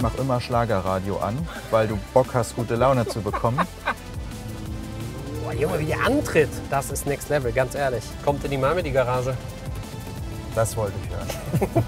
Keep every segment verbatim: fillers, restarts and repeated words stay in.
mache immer Schlagerradio an, weil du Bock hast, gute Laune zu bekommen. Boah, Junge, wie der antritt, das ist Next Level, ganz ehrlich. Kommt in die Mami, die Garage. Das wollte ich hören.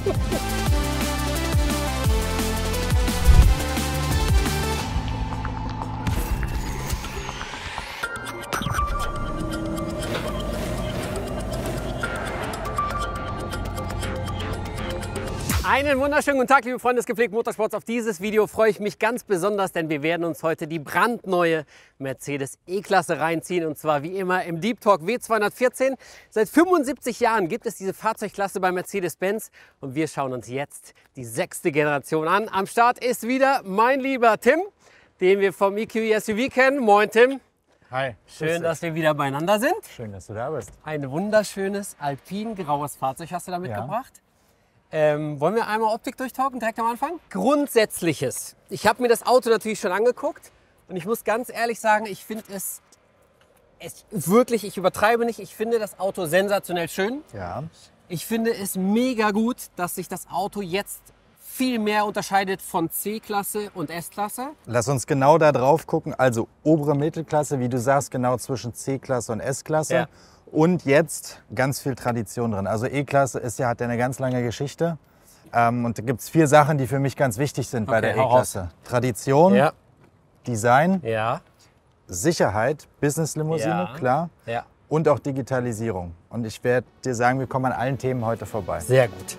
Einen wunderschönen guten Tag, liebe Freunde des gepflegten Motorsports. Auf dieses Video freue ich mich ganz besonders, denn wir werden uns heute die brandneue Mercedes E-Klasse reinziehen. Und zwar wie immer im Deep Talk W zweihundertvierzehn. Seit fünfundsiebzig Jahren gibt es diese Fahrzeugklasse bei Mercedes-Benz. Und wir schauen uns jetzt die sechste Generation an. Am Start ist wieder mein lieber Tim, den wir vom E Q E S U V kennen. Moin Tim. Hi. Schön, dass wir wieder beieinander sind. Schön, dass du da bist. Ein wunderschönes alpin-graues Fahrzeug hast du da mitgebracht. Ja. Ähm, wollen wir einmal Optik durchtauchen, direkt am Anfang? Grundsätzliches. Ich habe mir das Auto natürlich schon angeguckt und ich muss ganz ehrlich sagen, ich finde es, es wirklich, ich übertreibe nicht, ich finde das Auto sensationell schön. Ja. Ich finde es mega gut, dass sich das Auto jetzt viel mehr unterscheidet von C-Klasse und S-Klasse. Lass uns genau da drauf gucken. Also obere Mittelklasse, wie du sagst, genau zwischen C-Klasse und S-Klasse. Ja. Und jetzt ganz viel Tradition drin. Also E-Klasse ist ja, hat ja eine ganz lange Geschichte. Ähm, und da gibt es vier Sachen, die für mich ganz wichtig sind bei Okay, der hau E-Klasse. Tradition, Ja, Design, ja, Sicherheit, Business-Limousine, Ja. klar. ja. Und auch Digitalisierung. Und ich werde dir sagen, wir kommen an allen Themen heute vorbei. Sehr gut.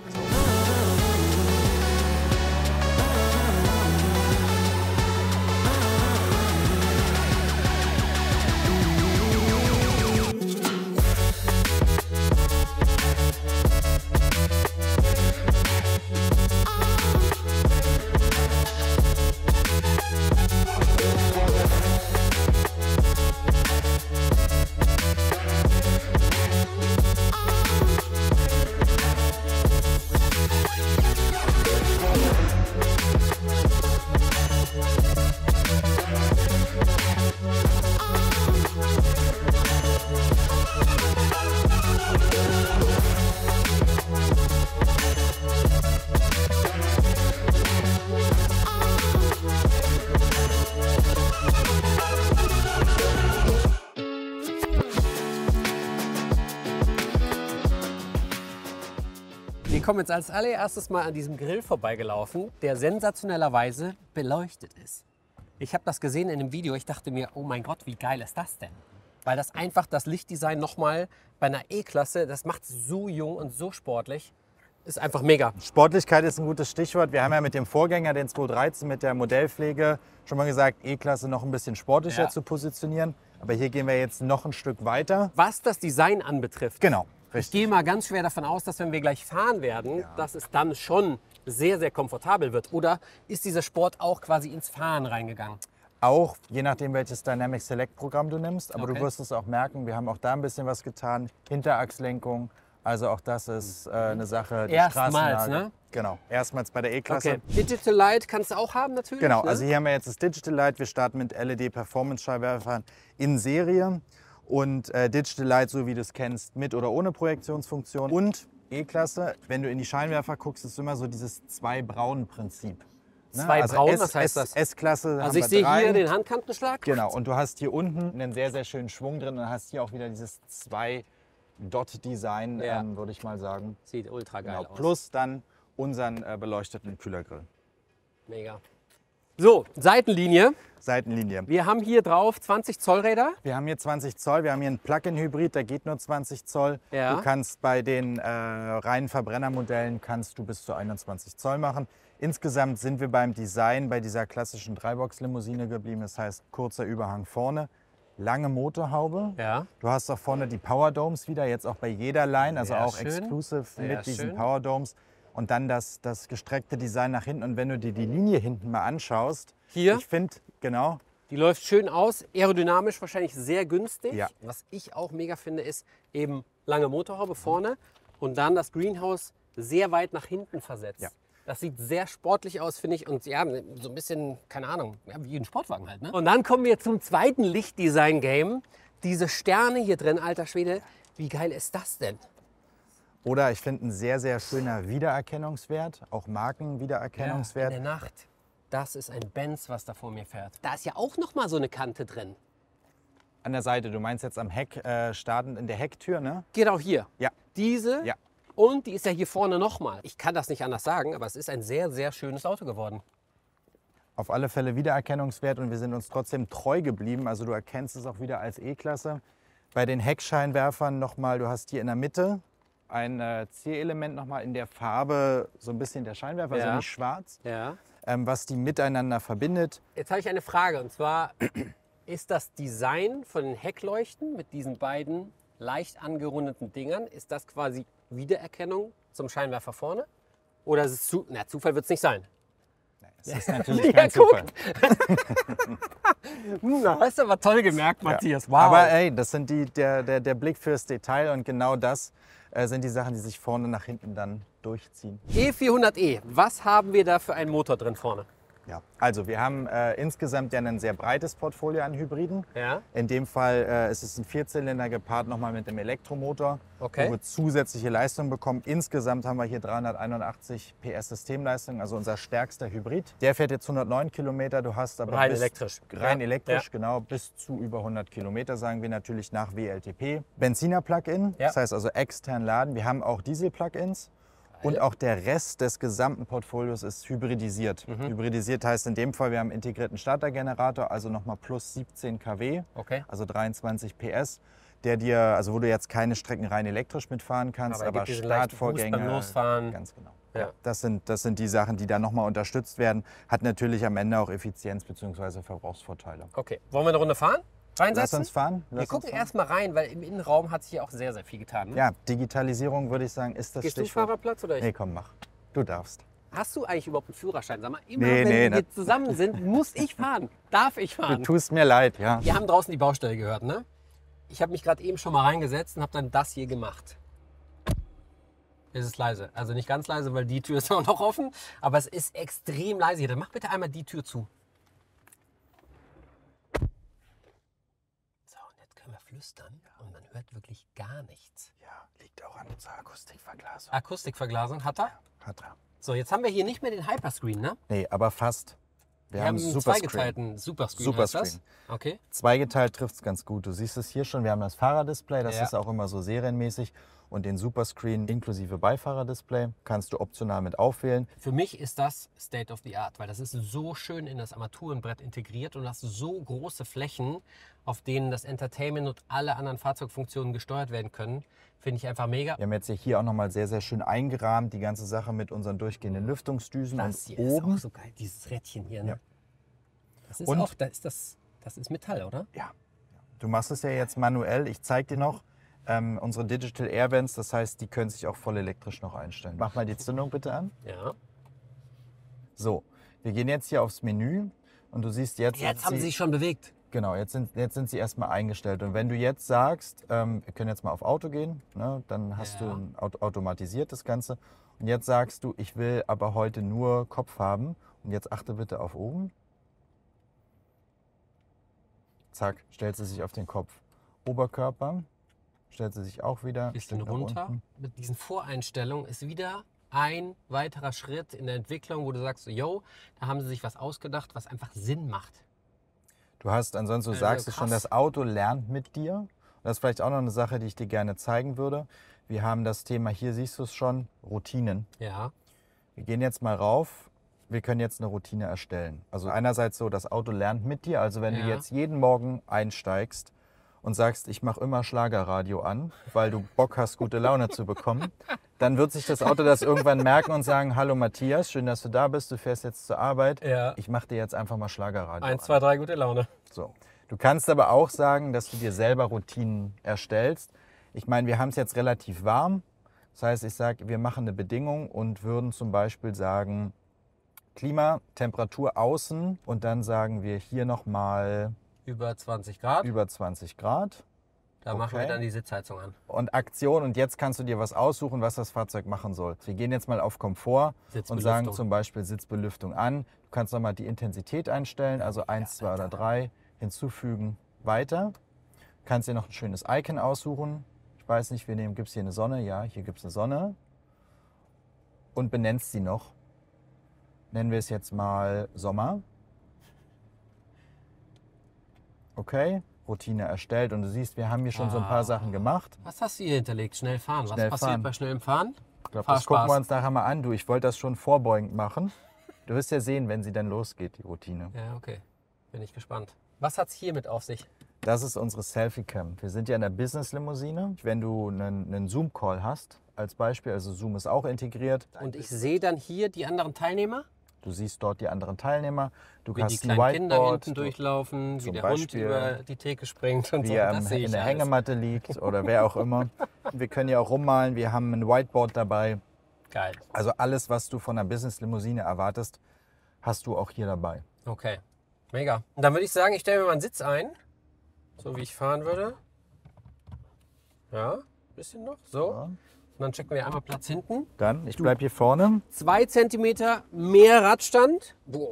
Wir kommen jetzt als allererstes mal an diesem Grill vorbeigelaufen, der sensationellerweise beleuchtet ist. Ich habe das gesehen in einem Video, ich dachte mir, oh mein Gott, wie geil ist das denn? Weil das einfach das Lichtdesign nochmal bei einer E-Klasse, das macht so jung und so sportlich, ist einfach mega. Sportlichkeit ist ein gutes Stichwort. Wir haben ja mit dem Vorgänger, den zweitausenddreizehn, mit der Modellpflege schon mal gesagt, E-Klasse noch ein bisschen sportlicher Ja. zu positionieren. Aber hier gehen wir jetzt noch ein Stück weiter. Was das Design anbetrifft, Genau, ich richtig. gehe mal ganz schwer davon aus, dass wenn wir gleich fahren werden, dass es dann schon sehr, sehr komfortabel wird. Oder ist dieser Sport auch quasi ins Fahren reingegangen? Auch, je nachdem, welches Dynamic Select Programm du nimmst. Aber Okay. du wirst es auch merken, wir haben auch da ein bisschen was getan. Hinterachslenkung, also auch das ist äh, eine Sache. Die Erstmals, Straßenlage. ne? Genau, erstmals bei der E-Klasse. Okay. Digital Light kannst du auch haben natürlich. Genau, ne? also hier haben wir jetzt das Digital Light. Wir starten mit L E D-Performance-Scheinwerfern in Serie. Und äh, Digital Light, so wie du es kennst, mit oder ohne Projektionsfunktion. Und E-Klasse, wenn du in die Scheinwerfer guckst, ist immer so dieses Zwei-Braun-Prinzip. Ne? Zwei Also Braun, S- was heißt S- das? S-Klasse haben Also wir ich sehe drei. hier den Handkantenschlag. Genau, und du hast hier unten einen sehr, sehr schönen Schwung drin und hast hier auch wieder dieses Zwei-Dot-Design, Ja. ähm, würde ich mal sagen. Sieht ultra geil Genau. aus. Plus dann unseren äh, beleuchteten Kühlergrill. Mega. So, Seitenlinie. Seitenlinie. Wir haben hier drauf zwanzig Zoll Räder. Wir haben hier zwanzig Zoll, wir haben hier einen Plug-in-Hybrid, der geht nur zwanzig Zoll. Ja. Du kannst bei den äh, reinen Verbrennermodellen kannst du bis zu einundzwanzig Zoll machen. Insgesamt sind wir beim Design bei dieser klassischen Dreibox-Limousine geblieben. Das heißt, kurzer Überhang vorne, lange Motorhaube. Ja. Du hast auch vorne die Power Domes wieder, jetzt auch bei jeder Line, also Sehr auch schön. exclusive Sehr mit diesen schön. Power Domes. Und dann das, das gestreckte Design nach hinten. Und wenn du dir die Linie hinten mal anschaust, Hier. ich finde, genau, Die läuft schön aus, aerodynamisch wahrscheinlich sehr günstig. Ja. Was ich auch mega finde, ist eben lange Motorhaube vorne und dann das Greenhouse sehr weit nach hinten versetzt. Ja. Das sieht sehr sportlich aus, finde ich. Und ja, so ein bisschen, keine Ahnung, ja, wie ein Sportwagen halt. Ne? Und dann kommen wir zum zweiten Lichtdesign-Game. Diese Sterne hier drin, alter Schwede, wie geil ist das denn? Oder ich finde ein sehr, sehr schöner Wiedererkennungswert, auch Markenwiedererkennungswert. Ja, in der Nacht. Das ist ein Benz, was da vor mir fährt. Da ist ja auch noch mal so eine Kante drin. An der Seite, du meinst jetzt am Heck, äh, startend in der Hecktür, ne? Genau hier. Ja. Diese Ja. und die ist ja hier vorne noch mal. Ich kann das nicht anders sagen, aber es ist ein sehr, sehr schönes Auto geworden. Auf alle Fälle Wiedererkennungswert und wir sind uns trotzdem treu geblieben. Also du erkennst es auch wieder als E-Klasse. Bei den Heckscheinwerfern nochmal, du hast hier in der Mitte ein äh, Zierelement nochmal in der Farbe, so ein bisschen der Scheinwerfer, Ja. also nicht schwarz, Ja. ähm, was die miteinander verbindet. Jetzt habe ich eine Frage und zwar ist das Design von den Heckleuchten mit diesen beiden leicht angerundeten Dingern, ist das quasi Wiedererkennung zum Scheinwerfer vorne? Oder ist es zu, na, Zufall wird es nicht sein? Das ist natürlich Ja, kein Zufall. Na, hast du aber toll gemerkt, Matthias. Wow. Aber ey, das sind die, der, der, der Blick fürs Detail und genau das äh, sind die Sachen, die sich vorne nach hinten dann durchziehen. E vierhundert E, was haben wir da für einen Motor drin vorne? Ja. Also wir haben äh, insgesamt ja ein sehr breites Portfolio an Hybriden. Ja. In dem Fall äh, ist es ein Vierzylinder gepaart nochmal mit einem Elektromotor, Okay. wo wir zusätzliche Leistung bekommen. Insgesamt haben wir hier dreihunderteinundachtzig P S Systemleistung, also unser stärkster Hybrid. Der fährt jetzt hundertneun Kilometer, du hast aber Rein bis, elektrisch. Rein Ja. elektrisch, Ja. genau, bis zu über hundert Kilometer, sagen wir natürlich nach W L T P. Benziner-Plug-in, Ja. das heißt also extern laden. Wir haben auch Diesel-Plug-ins. Und auch der Rest des gesamten Portfolios ist hybridisiert. Mhm. Hybridisiert heißt in dem Fall, wir haben einen integrierten Startergenerator, also nochmal plus siebzehn Kilowatt, Okay. also dreiundzwanzig P S, der dir, also wo du jetzt keine Strecken rein elektrisch mitfahren kannst, Aber er aber, gibt diesen leichten Startvorgänge. Boost beim Losfahren. Ganz genau. Ja. Ja. Das, sind, das sind die Sachen, die da nochmal unterstützt werden. Hat natürlich am Ende auch Effizienz- bzw. Verbrauchsvorteile. Okay. Wollen wir eine Runde fahren? Reinsetzen? Lass uns fahren. Wir Lass gucken uns fahren. erst mal rein, weil im Innenraum hat sich hier auch sehr, sehr viel getan. Ne? Ja, Digitalisierung würde ich sagen, ist das Gehst du Stichwort. Fahrerplatz oder ich? Nee, komm, mach. Du darfst. Hast du eigentlich überhaupt einen Führerschein? Sag mal, immer Nee, wenn nee, wir ne- hier zusammen sind, muss ich fahren. Darf ich Du fahren? tust mir leid, ja. Wir haben draußen die Baustelle gehört, ne? Ich habe mich gerade eben schon mal reingesetzt und habe dann das hier gemacht. Es ist leise. Also nicht ganz leise, weil die Tür ist auch noch offen. Aber es ist extrem leise hier. Dann mach bitte einmal die Tür zu. So, und jetzt können wir flüstern und man hört wirklich gar nichts. Ja, liegt auch an unserer Akustikverglasung. Akustikverglasung hat er. Hat er. So, jetzt haben wir hier nicht mehr den Hyperscreen, ne? Nee, aber fast. Wir, Wir haben einen einen Superscreen. zweigeteilten Superscreen. Superscreen. heißt das? Okay. Zweigeteilt trifft es ganz gut. Du siehst es hier schon, wir haben das Fahrerdisplay, das Ja. ist auch immer so serienmäßig. Und den Superscreen inklusive Beifahrerdisplay kannst du optional mit aufwählen. Für mich ist das State of the Art, weil das ist so schön in das Armaturenbrett integriert und hast so große Flächen, auf denen das Entertainment und alle anderen Fahrzeugfunktionen gesteuert werden können. Finde ich einfach mega. Wir haben jetzt hier auch nochmal sehr, sehr schön eingerahmt, die ganze Sache mit unseren durchgehenden Lüftungsdüsen. Das und hier ist oben, auch so geil, dieses Rädchen hier. Ne? Ja. Das ist Und- auch, das ist, das, das ist Metall, oder? ja, du machst es ja jetzt manuell. Ich zeige dir noch ähm, unsere Digital Air Vents, das heißt, die können sich auch voll elektrisch noch einstellen. Mach mal die Zündung bitte an. Ja. So, wir gehen jetzt hier aufs Menü und du siehst jetzt... Jetzt sind haben sie sich schon bewegt. Genau, jetzt sind, jetzt sind sie erstmal eingestellt. Und wenn du jetzt sagst, ähm, wir können jetzt mal auf Auto gehen, ne, dann hast Ja. du ein Auto, automatisiert das Ganze. Und jetzt sagst du, ich will aber heute nur Kopf haben. Und jetzt achte bitte auf oben. Zack, stellt sie sich auf den Kopf. Oberkörper stellt sie sich auch wieder. ein Bisschen Stück nach runter. unten. Mit diesen Voreinstellungen ist wieder ein weiterer Schritt in der Entwicklung, wo du sagst, so, yo, da haben sie sich was ausgedacht, was einfach Sinn macht. Du hast ansonsten, du Also sagst es schon, krass. das Auto lernt mit dir. Und das ist vielleicht auch noch eine Sache, die ich dir gerne zeigen würde. Wir haben das Thema, hier siehst du es schon, Routinen. Ja. Wir gehen jetzt mal rauf. Wir können jetzt eine Routine erstellen. Also einerseits so, das Auto lernt mit dir. Also wenn Ja. du jetzt jeden Morgen einsteigst und sagst, ich mache immer Schlagerradio an, weil du Bock hast, gute Laune zu bekommen, dann wird sich das Auto das irgendwann merken und sagen, hallo Matthias, schön, dass du da bist, du fährst jetzt zur Arbeit. Ja. Ich mache dir jetzt einfach mal Schlagerradio Eins, an. zwei, drei, gute Laune. So. Du kannst aber auch sagen, dass du dir selber Routinen erstellst. Ich meine, wir haben es jetzt relativ warm. Das heißt, ich sage, wir machen eine Bedingung und würden zum Beispiel sagen, Klima, Temperatur außen und dann sagen wir hier nochmal Über zwanzig Grad. über zwanzig Grad Da machen wir okay. dann die Sitzheizung an. und Aktion und jetzt kannst du dir was aussuchen, was das Fahrzeug machen soll. Wir gehen jetzt mal auf Komfort und Sitzbelüftung. sagen zum Beispiel Sitzbelüftung an. Du kannst nochmal die Intensität einstellen, also eins, zwei oder drei, hinzufügen, weiter. Du kannst dir noch ein schönes Icon aussuchen. Ich Ich weiß nicht, wir nehmen, gibt es hier eine Sonne? Ja, hier gibt es eine Sonne. Und benennst sie noch. Nennen wir es jetzt mal Sommer. Okay, Routine erstellt. Und du siehst, wir haben hier schon ah. so ein paar Sachen gemacht. Was hast du hier hinterlegt? Schnell fahren. Schnell Was passiert fahren. bei schnellem Fahren? Ich glaube, das gucken wir uns nachher mal an. Du, ich wollte das schon vorbeugend machen. Du wirst ja sehen, wenn sie dann losgeht, die Routine. Ja, okay. Bin ich gespannt. Was hat es hiermit auf sich? Das ist unsere Selfie-Cam. Wir sind ja in der Business-Limousine. Wenn du einen, einen Zoom-Call hast, als Beispiel, also Zoom ist auch integriert. Und ich sehe dann hier die anderen Teilnehmer? Du siehst dort die anderen Teilnehmer. Du wie hast die kleinen ein Kinder Whiteboard, hinten durchlaufen, wie der Beispiel, Hund über die Theke springt und wie so. er Das sehe ich in der alles. Hängematte liegt oder wer auch immer. Wir können ja auch rummalen. Wir haben ein Whiteboard dabei. Geil. Also alles, was du von einer Business-Limousine erwartest, hast du auch hier dabei. Okay, mega. Und dann würde ich sagen, ich stelle mir mal einen Sitz ein, so wie ich fahren würde. Ja, ein bisschen noch, so. Ja. Und dann checken wir einmal Platz hinten. Dann, ich bleibe hier vorne. Zwei Zentimeter mehr Radstand.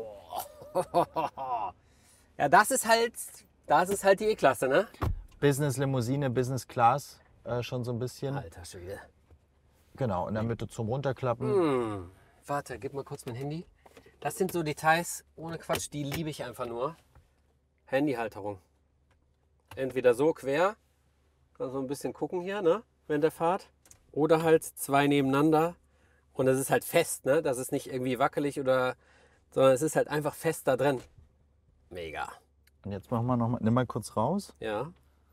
Boah. Ja, das ist halt, das ist halt die E-Klasse, ne? Business-Limousine, Business Class, äh, schon so ein bisschen. Alter Schwede. Genau, in der Mitte zum Runterklappen. Hm. Warte, gib mal kurz mein Handy. Das sind so Details, ohne Quatsch, die liebe ich einfach nur. Handyhalterung. Entweder so quer, kannst du ein bisschen gucken hier, ne, während der Fahrt. Oder halt zwei nebeneinander. Und das ist halt fest, ne? Das ist nicht irgendwie wackelig oder, sondern es ist halt einfach fest da drin. Mega. Und jetzt machen wir noch mal, nimm mal kurz raus. Ja.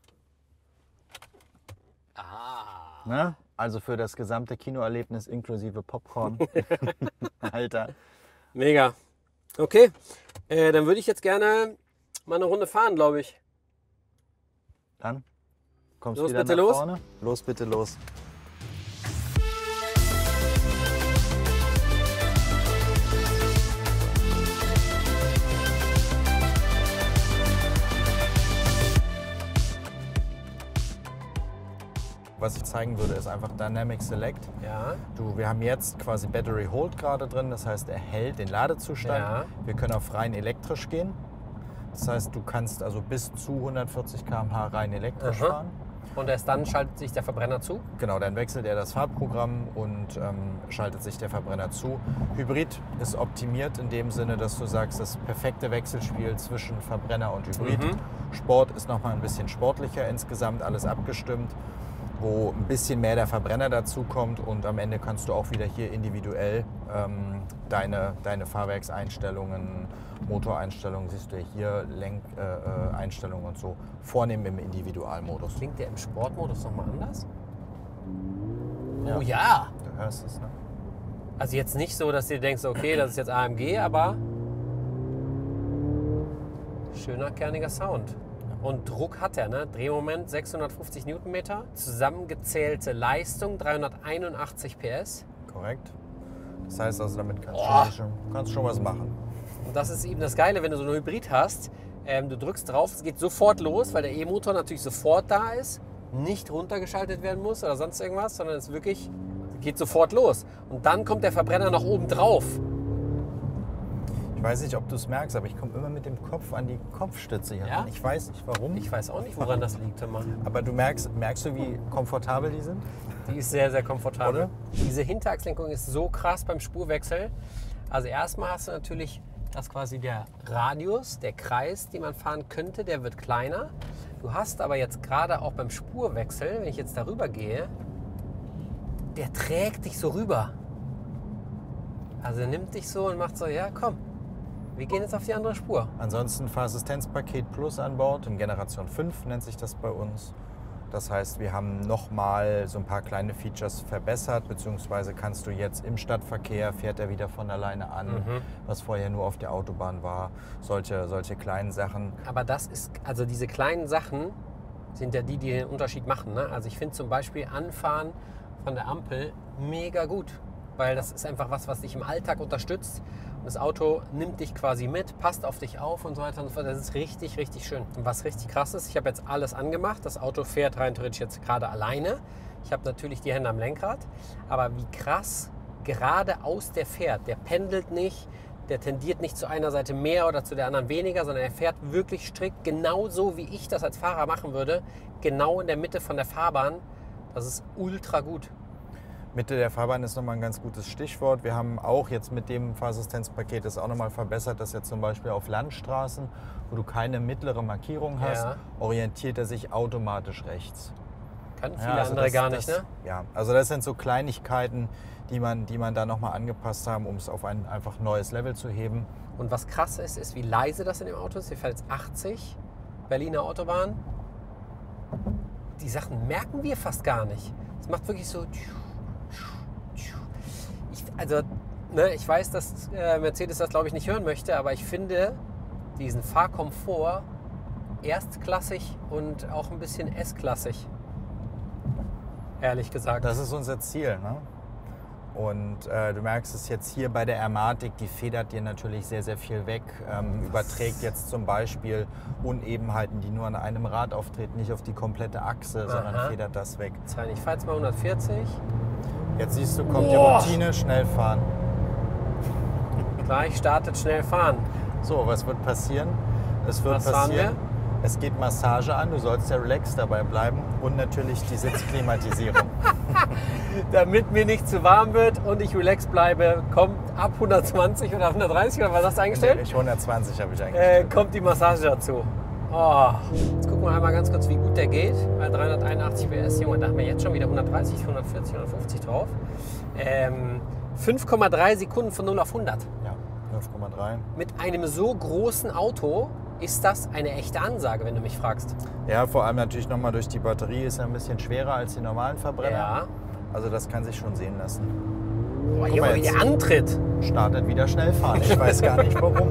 Ah. Ne? Also für das gesamte Kinoerlebnis inklusive Popcorn. Alter. Mega. Okay, äh, dann würde ich jetzt gerne mal eine Runde fahren, glaube ich. Dann kommst du Los, wieder bitte nach los. vorne. Los, bitte los. Was ich zeigen würde, ist einfach Dynamic Select. Ja. Du, wir haben jetzt quasi Battery Hold gerade drin, das heißt, er hält den Ladezustand. Ja. Wir können auf rein elektrisch gehen. Das heißt, du kannst also bis zu hundertvierzig Kilometer pro Stunde rein elektrisch Aha. fahren. Und erst dann schaltet sich der Verbrenner zu? Genau, dann wechselt er das Fahrprogramm und ähm, schaltet sich der Verbrenner zu. Hybrid ist optimiert in dem Sinne, dass du sagst, das perfekte Wechselspiel zwischen Verbrenner und Hybrid. Mhm. Sport ist nochmal ein bisschen sportlicher insgesamt, alles abgestimmt, wo ein bisschen mehr der Verbrenner dazu kommt und am Ende kannst du auch wieder hier individuell ähm, deine, deine Fahrwerkseinstellungen, Motoreinstellungen, siehst du ja hier, Lenkeinstellungen äh, und so, vornehmen im Individualmodus. Klingt der im Sportmodus nochmal anders? Ja. Oh ja! Du hörst es, ne? Also jetzt nicht so, dass du denkst, okay, das ist jetzt A M G, aber schöner, kerniger Sound. Und Druck hat er, ne? Drehmoment sechshundertfünfzig Newtonmeter, zusammengezählte Leistung dreihunderteinundachtzig P S. Korrekt. Das heißt also, damit kannst Oh. du schon, kannst schon was machen. Und das ist eben das Geile, wenn du so einen Hybrid hast. Ähm, du drückst drauf, es geht sofort los, weil der E-Motor natürlich sofort da ist, nicht runtergeschaltet werden muss oder sonst irgendwas, sondern es wirklich geht sofort los. Und dann kommt der Verbrenner noch oben drauf. Ich weiß nicht, ob du es merkst, aber ich komme immer mit dem Kopf an die Kopfstütze hier Ja? ran. Ich weiß nicht warum. Ich weiß auch nicht, woran das liegt immer. Aber du merkst, merkst du, wie komfortabel die sind? Die ist sehr, sehr komfortabel. Oder? Diese Hinterachslenkung ist so krass beim Spurwechsel. Also erstmal hast du natürlich, dass quasi der Radius, der Kreis, den man fahren könnte, der wird kleiner. Du hast aber jetzt gerade auch beim Spurwechsel, wenn ich jetzt darüber gehe, der trägt dich so rüber. Also er nimmt dich so und macht so, ja komm, wir gehen jetzt auf die andere Spur. Ansonsten Fahrassistenzpaket Plus an Bord, in Generation fünf nennt sich das bei uns. Das heißt, wir haben nochmal so ein paar kleine Features verbessert, beziehungsweise kannst du jetzt im Stadtverkehr, fährt er wieder von alleine an, Mhm. was vorher nur auf der Autobahn war. Solche, solche kleinen Sachen. Aber das ist, also diese kleinen Sachen sind ja die, die den Unterschied machen. Ne? Also ich finde zum Beispiel Anfahren von der Ampel mega gut, weil das ist einfach was, was dich im Alltag unterstützt. Und das Auto nimmt dich quasi mit, passt auf dich auf und so weiter und so fort. Das ist richtig, richtig schön. Und was richtig krass ist, ich habe jetzt alles angemacht. Das Auto fährt rein theoretisch jetzt gerade alleine. Ich habe natürlich die Hände am Lenkrad. Aber wie krass geradeaus der fährt. Der pendelt nicht, der tendiert nicht zu einer Seite mehr oder zu der anderen weniger, sondern er fährt wirklich strikt genauso, wie ich das als Fahrer machen würde. Genau in der Mitte von der Fahrbahn. Das ist ultra gut. Mitte der Fahrbahn ist nochmal ein ganz gutes Stichwort. Wir haben auch jetzt mit dem Fahrassistenzpaket das auch nochmal verbessert, dass jetzt zum Beispiel auf Landstraßen, wo du keine mittlere Markierung hast, Ja. orientiert er sich automatisch rechts. Können viele Ja, also andere das- gar nicht, das, ne? Ja, also das sind so Kleinigkeiten, die man, die man da nochmal angepasst haben, um es auf ein einfach neues Level zu heben. Und was krass ist, ist, wie leise das in dem Auto ist. Hier fährt jetzt achtzig, Berliner Autobahn. Die Sachen merken wir fast gar nicht. Es macht wirklich so... Ich, also, ne, ich weiß, dass äh, Mercedes das, glaube ich, nicht hören möchte, aber ich finde diesen Fahrkomfort erstklassig und auch ein bisschen S-klassig. Ehrlich gesagt. Das ist unser Ziel. Ne? Und äh, du merkst es jetzt hier bei der Ermatic, die federt dir natürlich sehr, sehr viel weg. Ähm, überträgt jetzt zum Beispiel Unebenheiten, die nur an einem Rad auftreten, nicht auf die komplette Achse, sondern Aha. federt das weg. Ich fahre jetzt mal hundertvierzig. Jetzt siehst du, kommt die Boah. Routine, schnell fahren. Gleich startet schnell fahren. So, was wird passieren? Es wird Was fahren passieren, es geht Massage an, du sollst ja relaxed dabei bleiben und natürlich die Sitzklimatisierung. Damit mir nicht zu warm wird und ich relaxed bleibe, kommt ab hundertzwanzig oder hundertdreißig oder was hast du eingestellt? Ich hundertzwanzig habe ich Äh, eingestellt. kommt die Massage dazu. Oh. Jetzt gucken wir einmal ganz kurz, wie gut der geht. Bei dreihunderteinundachtzig P S, Junge, da haben wir jetzt schon wieder hundertdreißig, hundertvierzig, hundertfünfzig drauf. Ähm, fünf Komma drei Sekunden von null auf hundert. Ja, fünf Komma drei. Mit einem so großen Auto ist das eine echte Ansage, wenn du mich fragst. Ja, vor allem natürlich nochmal durch die Batterie ist er ein bisschen schwerer als die normalen Verbrenner. Ja. Also das kann sich schon sehen lassen. Boah, Guck Junge, mal wie jetzt. der antritt. Startet wieder schnell fahren. Ich weiß gar nicht warum.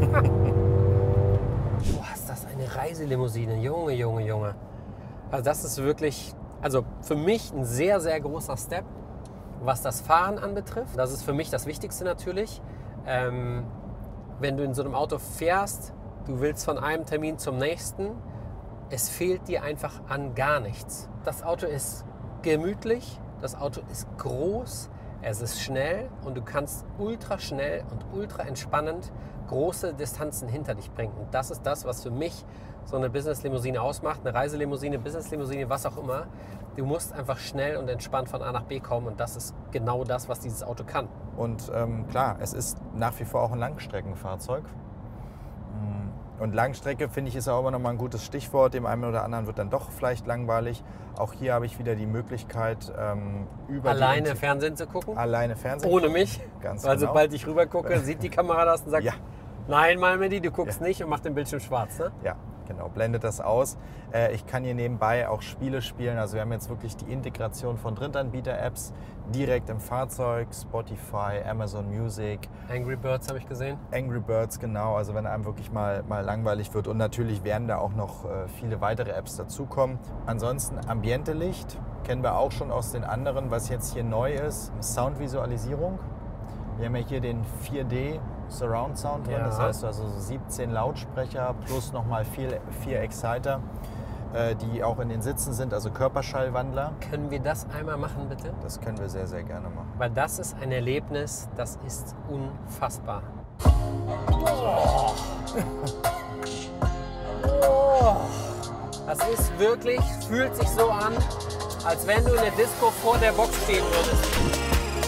Boah, ist das eine Reiselimousine. Junge, Junge, Junge. Also das ist wirklich, also für mich ein sehr, sehr großer Step, was das Fahren anbetrifft. Das ist für mich das Wichtigste natürlich. Ähm, wenn du in so einem Auto fährst, du willst von einem Termin zum nächsten, es fehlt dir einfach an gar nichts. Das Auto ist gemütlich, das Auto ist groß, es ist schnell und du kannst ultra schnell und ultra entspannend große Distanzen hinter dich bringen. Und das ist das, was für mich so eine Business-Limousine ausmacht, eine Reiselimousine, Business-Limousine, was auch immer. Du musst einfach schnell und entspannt von A nach B kommen und das ist genau das, was dieses Auto kann. Und ähm, klar, es ist nach wie vor auch ein Langstreckenfahrzeug. Und Langstrecke, finde ich, ist auch immer noch mal ein gutes Stichwort. Dem einen oder anderen wird dann doch vielleicht langweilig. Auch hier habe ich wieder die Möglichkeit, ähm, über Alleine die Fernsehen zu gucken, alleine Fernsehen. ohne mich. Ganz Weil genau. sobald ich rüber gucke, sieht die Kamera das und sagt, Ja. nein, Malmedy, du guckst Ja. nicht und macht den Bildschirm schwarz. Ne? Ja, genau, blendet das aus. Äh, ich kann hier nebenbei auch Spiele spielen. Also wir haben jetzt wirklich die Integration von Drittanbieter-Apps direkt im Fahrzeug, Spotify, Amazon Music, Angry Birds habe ich gesehen. Angry Birds, genau. Also wenn einem wirklich mal, mal langweilig wird. Und natürlich werden da auch noch äh, viele weitere Apps dazukommen. Ansonsten Ambiente-Licht kennen wir auch schon aus den anderen. Was jetzt hier neu ist, Soundvisualisierung. Wir haben ja hier den vier D Surround Sound drin. Ja. Das heißt also so siebzehn Lautsprecher plus nochmal vier, vier Exciter, äh, die auch in den Sitzen sind, also Körperschallwandler. Können wir das einmal machen, bitte? Das können wir sehr, sehr gerne machen. Weil das ist ein Erlebnis, das ist unfassbar. Oh. Das ist wirklich, fühlt sich so an, als wenn du in der Disco vor der Box stehen würdest.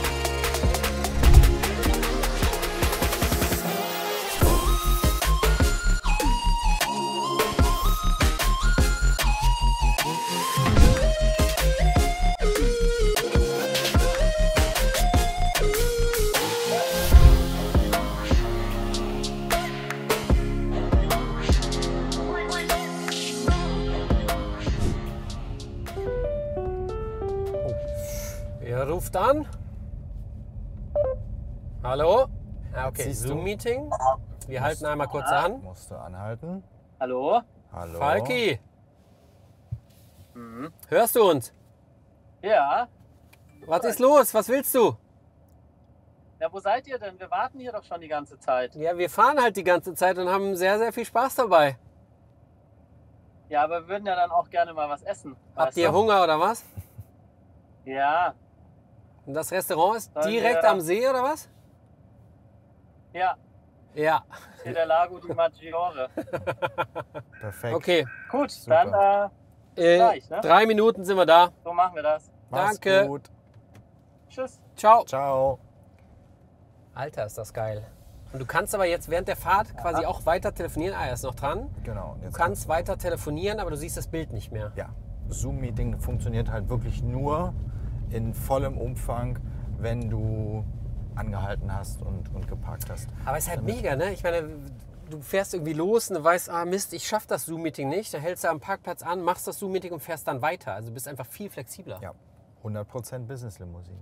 Wer ruft an? Hallo? Ah, okay, Siehst du? Zoom-Meeting. Wir halten einmal kurz an. Musst du anhalten. Hallo? Hallo. Falki, Mhm. hörst du uns? Ja. Was ist los? Was willst du? Ja, wo seid ihr denn? Wir warten hier doch schon die ganze Zeit. Ja, wir fahren halt die ganze Zeit und haben sehr, sehr viel Spaß dabei. Ja, aber wir würden ja dann auch gerne mal was essen. Habt weißt ihr du? Hunger oder was? Ja, Und das Restaurant ist Sollen direkt wir- am See oder was? ja. Ja. Hier der Lago di Maggiore. Perfekt. Okay. Gut, Super. dann äh, Äh, gleich, ne? Drei Minuten sind wir da. So machen wir das. Mach's Danke. gut. Tschüss. Ciao. Ciao. Alter, ist das geil. Und du kannst aber jetzt während der Fahrt quasi auch weiter telefonieren. Ah, er ist noch dran. Genau. und Du Jetzt kannst weiter telefonieren, aber du siehst das Bild nicht mehr. Ja, Zoom-Meeting funktioniert halt wirklich nur in vollem Umfang, wenn du angehalten hast und, und geparkt hast. Aber es ist halt mega, ne? Ich meine, du fährst irgendwie los und du weißt, ah Mist, ich schaffe das Zoom-Meeting nicht. Da hältst du am Parkplatz an, machst das Zoom-Meeting und fährst dann weiter. Also du bist einfach viel flexibler. Ja, hundert Prozent Business-Limousine.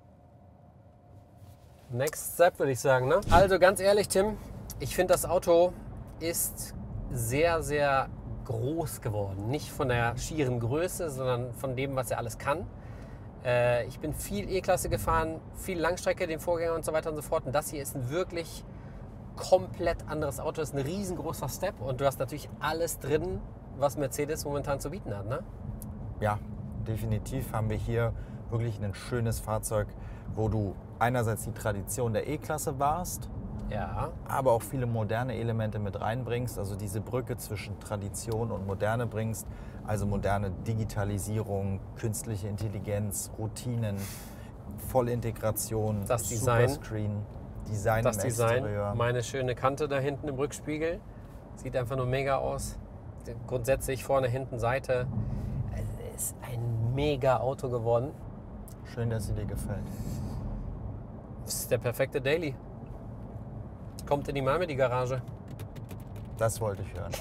Next Step würde ich sagen, ne? Also ganz ehrlich, Tim, ich finde das Auto ist sehr, sehr groß geworden. Nicht von der schieren Größe, sondern von dem, was er alles kann. Äh, ich bin viel E-Klasse gefahren, viel Langstrecke, den Vorgänger und so weiter und so fort. Und das hier ist ein wirklich komplett anderes Auto. Das ist ein riesengroßer Step und du hast natürlich alles drin, was Mercedes momentan zu bieten hat, ne? Ja, definitiv haben wir hier wirklich ein schönes Fahrzeug, wo du einerseits die Tradition der E-Klasse warst, Ja. aber auch viele moderne Elemente mit reinbringst, also diese Brücke zwischen Tradition und Moderne bringst, also moderne Digitalisierung, künstliche Intelligenz, Routinen, Vollintegration, Das Design. Superscreen, Design Das im Design, Exterieur. meine schöne Kante da hinten im Rückspiegel. Sieht einfach nur mega aus. Grundsätzlich vorne, hinten, Seite. Es ist ein mega Auto geworden. Schön, dass sie dir gefällt. Das ist der perfekte Daily. Kommt in die Mami, die Garage. Das wollte ich hören.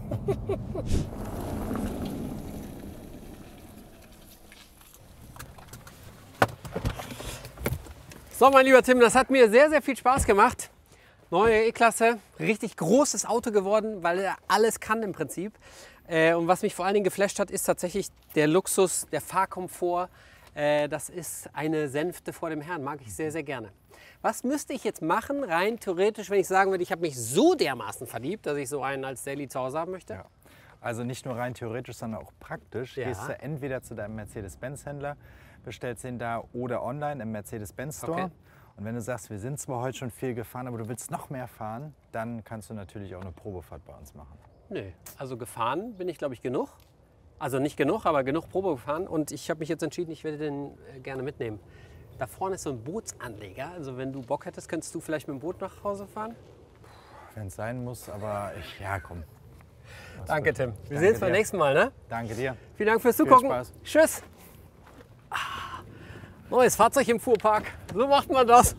So, mein lieber Tim, das hat mir sehr, sehr viel Spaß gemacht. Neue E-Klasse, richtig großes Auto geworden, weil er alles kann im Prinzip. Äh, und was mich vor allen Dingen geflasht hat, ist tatsächlich der Luxus, der Fahrkomfort. Äh, das ist eine Sänfte vor dem Herrn, mag ich sehr, sehr gerne. Was müsste ich jetzt machen, rein theoretisch, wenn ich sagen würde, ich habe mich so dermaßen verliebt, dass ich so einen als Daily zu Hause haben möchte? Ja. Also nicht nur rein theoretisch, sondern auch praktisch. Ja. Gehst du entweder zu deinem Mercedes-Benz-Händler, bestellst ihn da oder online im Mercedes-Benz-Store. Okay. Und wenn du sagst, wir sind zwar heute schon viel gefahren, aber du willst noch mehr fahren, dann kannst du natürlich auch eine Probefahrt bei uns machen. Nö, also gefahren bin ich, glaube ich, genug. Also nicht genug, aber genug Probe gefahren. Und ich habe mich jetzt entschieden, ich werde den äh, gerne mitnehmen. Da vorne ist so ein Bootsanleger. Also wenn du Bock hättest, könntest du vielleicht mit dem Boot nach Hause fahren? Wenn es sein muss, aber ich, ja komm. Was Danke, wird- Tim. Wir Danke sehen uns beim dir. nächsten Mal, ne? Danke dir. Vielen Dank fürs Viel Zugucken. Spaß. Tschüss. Ah, neues Fahrzeug im Fuhrpark. So macht man das.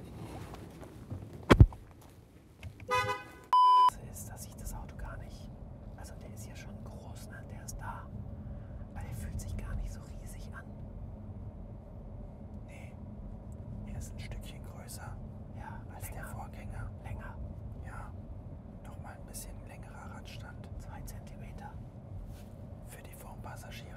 Ist, das sieht das Auto gar nicht. Also der ist ja schon groß, ne? Der ist da. Aber der fühlt sich gar nicht so riesig an. Nee, er ist ein Stückchen größer Ja, als als der der Vorgänger. länger. Ja, noch mal ein bisschen längerer Radstand Zwei Zentimeter. für die Vorpassagiere.